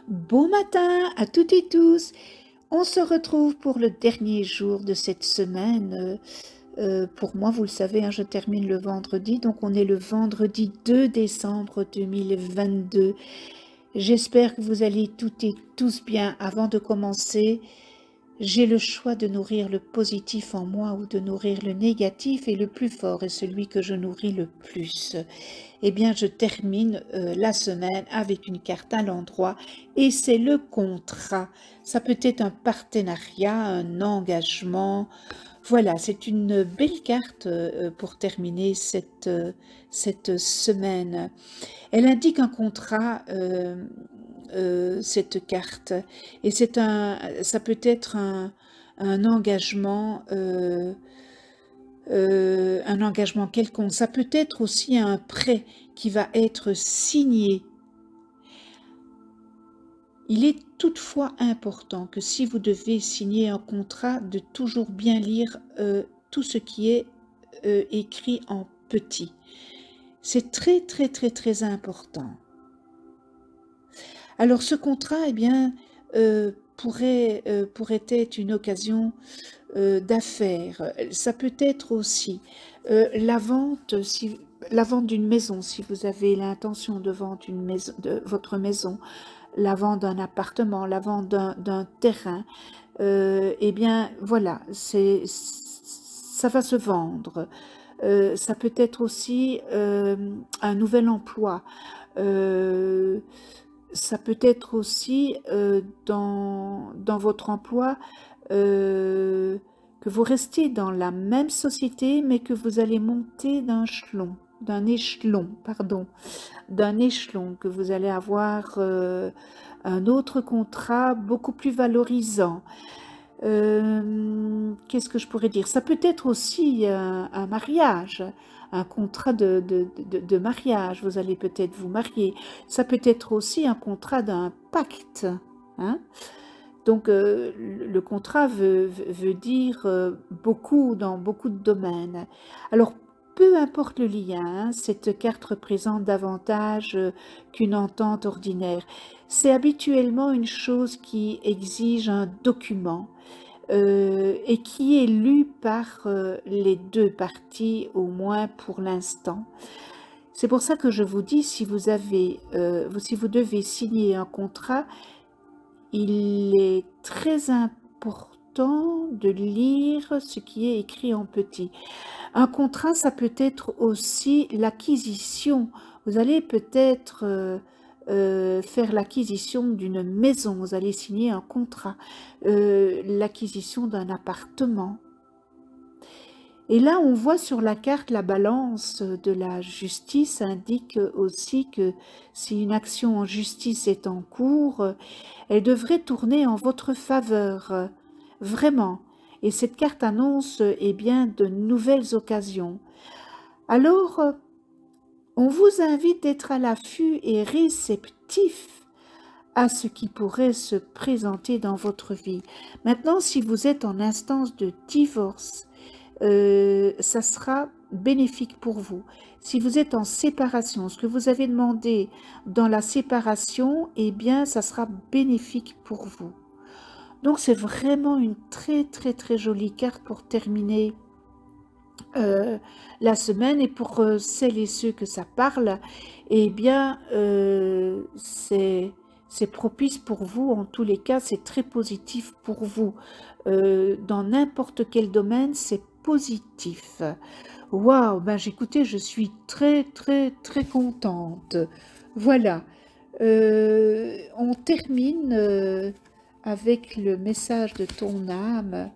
Bon matin à toutes et tous. On se retrouve pour le dernier jour de cette semaine. Pour moi, vous le savez, hein, je termine le vendredi, donc on est le vendredi 2 décembre 2022. J'espère que vous allez toutes et tous bien. Avant de commencer, j'ai le choix de nourrir le positif en moi ou de nourrir le négatif, et le plus fort est celui que je nourris le plus. Eh bien, je termine la semaine avec une carte à l'endroit et c'est le contrat. Ça peut être un partenariat, un engagement. Voilà, c'est une belle carte pour terminer cette semaine. Elle indique un contrat, cette carte, et ça peut être un engagement. Un engagement quelconque. Ça peut être aussi un prêt qui va être signé. Il est toutefois important que si vous devez signer un contrat, de toujours bien lire tout ce qui est écrit en petit. C'est très très très très important. Alors ce contrat, eh bien, pourrait être une occasion d'affaires. Ça peut être aussi la vente d'une maison, si vous avez l'intention de vendre votre maison, la vente d'un appartement, la vente d'un terrain. Eh bien, voilà, ça va se vendre. Ça peut être aussi un nouvel emploi. Ça peut être aussi dans votre emploi que vous restez dans la même société, mais que vous allez monter d'un échelon, que vous allez avoir un autre contrat beaucoup plus valorisant. Qu'est-ce que je pourrais dire? Ça peut être aussi un mariage, un contrat de mariage. Vous allez peut-être vous marier. Ça peut être aussi un contrat d'un pacte, hein? Donc, le contrat veut dire beaucoup dans beaucoup de domaines. Alors, peu importe le lien, hein, cette carte représente davantage qu'une entente ordinaire. C'est habituellement une chose qui exige un document et qui est lu par les deux parties, au moins pour l'instant. C'est pour ça que je vous dis, si vous devez signer un contrat, il est très important de lire ce qui est écrit en petit. Un contrat, ça peut être aussi l'acquisition. Vous allez peut-être faire l'acquisition d'une maison, vous allez signer un contrat, l'acquisition d'un appartement. Et là, on voit sur la carte la balance de la justice indique aussi que si une action en justice est en cours, elle devrait tourner en votre faveur, vraiment. Et cette carte annonce eh bien, de nouvelles occasions. Alors, on vous invite d'être à l'affût et réceptif à ce qui pourrait se présenter dans votre vie. Maintenant, si vous êtes en instance de divorce, ça sera bénéfique pour vous. Si vous êtes en séparation, ce que vous avez demandé dans la séparation, eh bien, ça sera bénéfique pour vous. Donc, c'est vraiment une très, très, très jolie carte pour terminer la semaine. Et pour celles et ceux que ça parle, eh bien, c'est propice pour vous. En tous les cas, c'est très positif pour vous. Dans n'importe quel domaine, c'est positif. Waouh, ben écoutez, je suis très, très, très contente. Voilà. On termine avec le message de ton âme.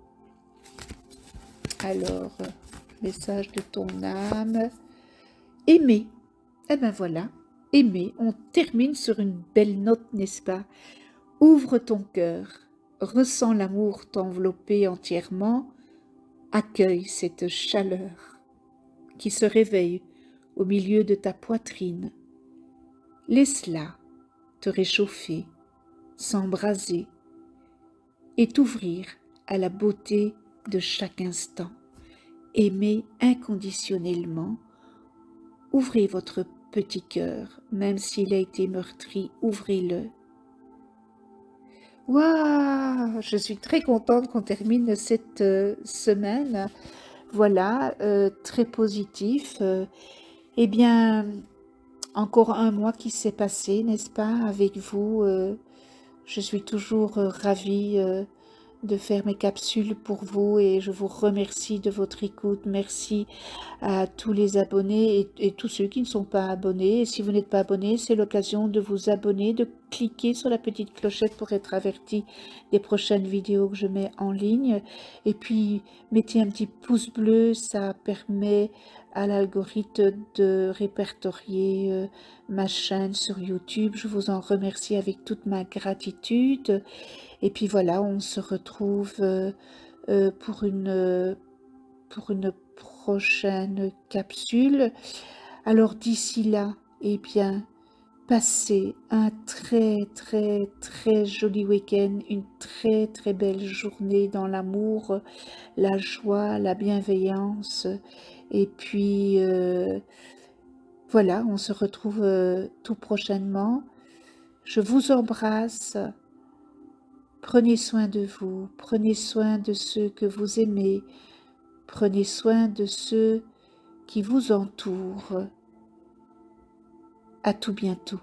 Alors, message de ton âme. Aimer. Eh ben voilà, aimer. On termine sur une belle note, n'est-ce pas? Ouvre ton cœur, ressens l'amour t'envelopper entièrement, accueille cette chaleur qui se réveille au milieu de ta poitrine. Laisse-la te réchauffer, s'embraser et t'ouvrir à la beauté de chaque instant. Aimez inconditionnellement. Ouvrez votre petit cœur, même s'il a été meurtri, ouvrez-le. Waouh! Je suis très contente qu'on termine cette semaine. Voilà, très positif. Eh bien, encore un mois qui s'est passé, n'est-ce pas, avec vous. Je suis toujours ravie de faire mes capsules pour vous et je vous remercie de votre écoute. Merci à tous les abonnés et tous ceux qui ne sont pas abonnés. Et si vous n'êtes pas abonné, c'est l'occasion de vous abonner, de cliquer sur la petite clochette pour être averti des prochaines vidéos que je mets en ligne. Et puis, mettez un petit pouce bleu, ça permet à l'algorithme de répertorier ma chaîne sur YouTube. Je vous en remercie avec toute ma gratitude. Et puis voilà, on se retrouve pour une prochaine capsule. Alors d'ici là, eh bien, passez un très joli week-end, une très belle journée dans l'amour, la joie, la bienveillance. Et puis voilà, on se retrouve tout prochainement. Je vous embrasse. Prenez soin de vous, prenez soin de ceux que vous aimez, prenez soin de ceux qui vous entourent. À tout bientôt.